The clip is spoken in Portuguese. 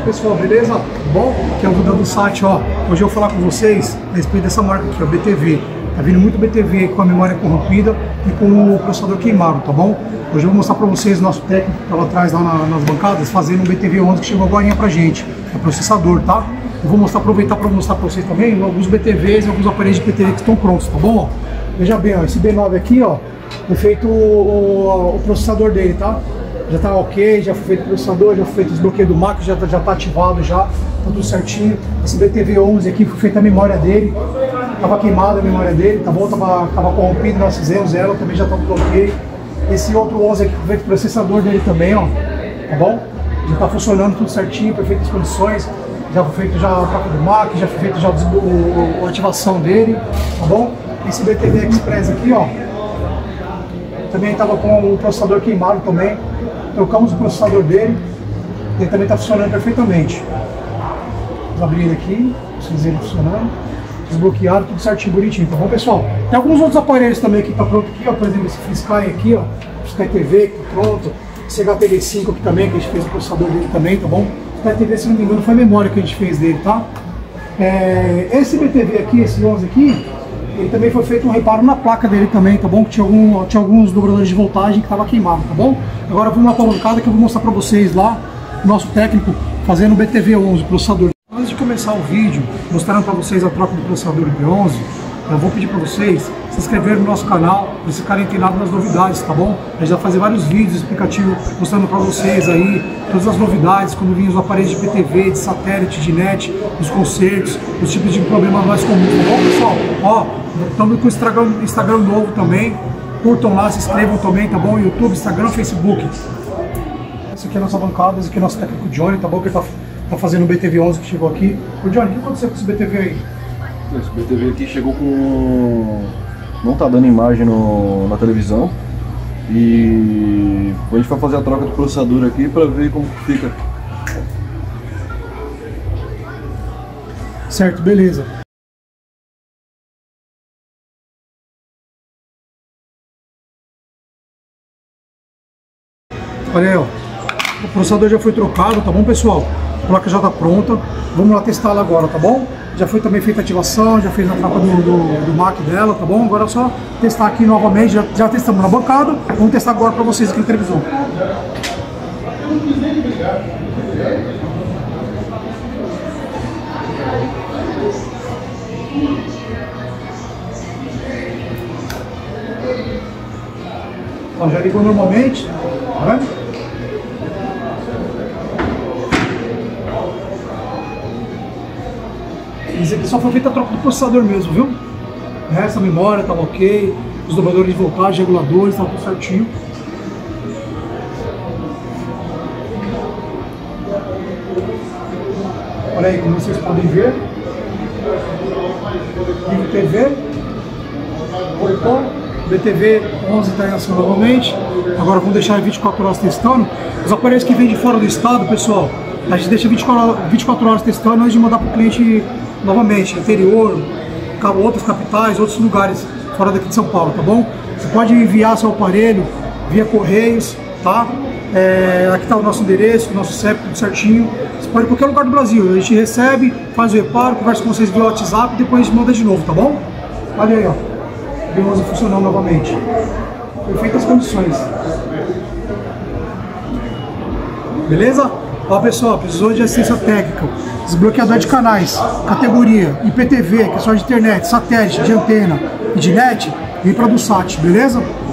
pessoal, beleza? Bom, aqui é o Duda do site, ó. Hoje eu vou falar com vocês a respeito dessa marca aqui, ó, BTV. Tá vindo muito BTV com a memória corrompida e com o processador queimado, tá bom? Hoje eu vou mostrar pra vocês o nosso técnico que estava atrás lá nas bancadas, fazendo um BTV 11 que chegou agora pra gente. É processador, tá? Eu vou aproveitar para mostrar pra vocês também alguns BTVs e alguns aparelhos de BTV que estão prontos, tá bom? Ó, veja bem, ó, esse B9 aqui, ó, foi feito o processador dele, tá? Já tá ok, já foi feito o processador, já foi feito o desbloqueio do MAC, já tá ativado já, tá tudo certinho. Esse BTV 11 aqui foi feita a memória dele, tava queimada a memória dele, tá bom? Tava corrompido, nós fizemos ela, também já tá tudo ok. Esse outro 11 aqui foi feito o processador dele também, ó, tá bom? Já tá funcionando tudo certinho, perfeitas condições. Já foi feito já a troca do MAC, já foi feito já a ativação dele, tá bom? Esse BTV Express aqui, ó, também estava com o processador queimado também. Trocamos o processador dele, ele também está funcionando perfeitamente. Vamos abrir ele aqui, vocês verem funcionando. Desbloqueado, tudo certinho, bonitinho, tá bom, pessoal? Tem alguns outros aparelhos também que tá pronto aqui, ó, por exemplo, esse Sky aqui, ó, Sky TV que tá pronto. Esse HTV5 aqui também, que a gente fez o processador dele também, tá bom? Sky TV, se não me engano, foi a memória que a gente fez dele, tá? Esse BTV aqui, esse 11 aqui, ele também foi feito um reparo na placa dele também, tá bom? Que tinha alguns dobradores de voltagem que estava queimado, tá bom? Agora vamos lá para a bancada que eu vou mostrar para vocês lá o nosso técnico fazendo o BTV 11, processador. Antes de começar o vídeo, mostrando para vocês a troca do processador B11, eu vou pedir para vocês se inscreverem no nosso canal, para vocês ficarem antenados nas novidades, tá bom? A gente vai fazer vários vídeos explicativos mostrando para vocês aí todas as novidades, como vinham os aparelhos de BTV, de satélite, de net, os concertos, os tipos de problemas mais comuns, tá bom, pessoal? Ó, estamos com o Instagram novo também, curtam lá, se inscrevam também, tá bom? YouTube, Instagram, Facebook. Essa aqui é a nossa bancada, esse aqui é o nosso técnico Johnny, tá bom? Que ele tá fazendo o BTV 11 que chegou aqui. Ô Johnny, o que aconteceu com esse BTV aí? Esse BTV aqui chegou com... não tá dando imagem na televisão. E a gente vai fazer a troca do processador aqui para ver como que fica. Certo, beleza. Olha aí, ó. O processador já foi trocado, tá bom, pessoal? A placa já tá pronta. Vamos lá testá-la agora, tá bom? Já foi também feita a ativação, já fez a troca do MAC dela, tá bom? Agora é só testar aqui novamente, já testamos na bancada. Vamos testar agora para vocês aqui na televisão. Ó, já ligou normalmente, tá vendo? Esse aqui só foi feita a troca do processador mesmo, viu? Essa memória estava ok, os dobradores de voltagem, reguladores, estava tudo certinho. Olha aí como vocês podem ver. Live TV, voltou, BTV 11 está em ação novamente. Agora vamos deixar 24 horas testando. Os aparelhos que vêm de fora do estado, pessoal, a gente deixa 24 horas testando antes de mandar para o cliente novamente, interior, outras capitais, outros lugares fora daqui de São Paulo, tá bom? Você pode enviar seu aparelho via correios, tá? Aqui está o nosso endereço, o nosso CEP, tudo certinho. Você pode ir em qualquer lugar do Brasil, a gente recebe, faz o reparo, conversa com vocês via WhatsApp e depois a gente manda de novo, tá bom? Olha aí, ó, o B11 funcionando novamente. Perfeitas condições. Beleza? Ó, pessoal, precisou de assistência técnica, desbloqueador de canais, categoria IPTV, que é só de internet, satélite, de antena e de net, vem para a Dulsat, beleza?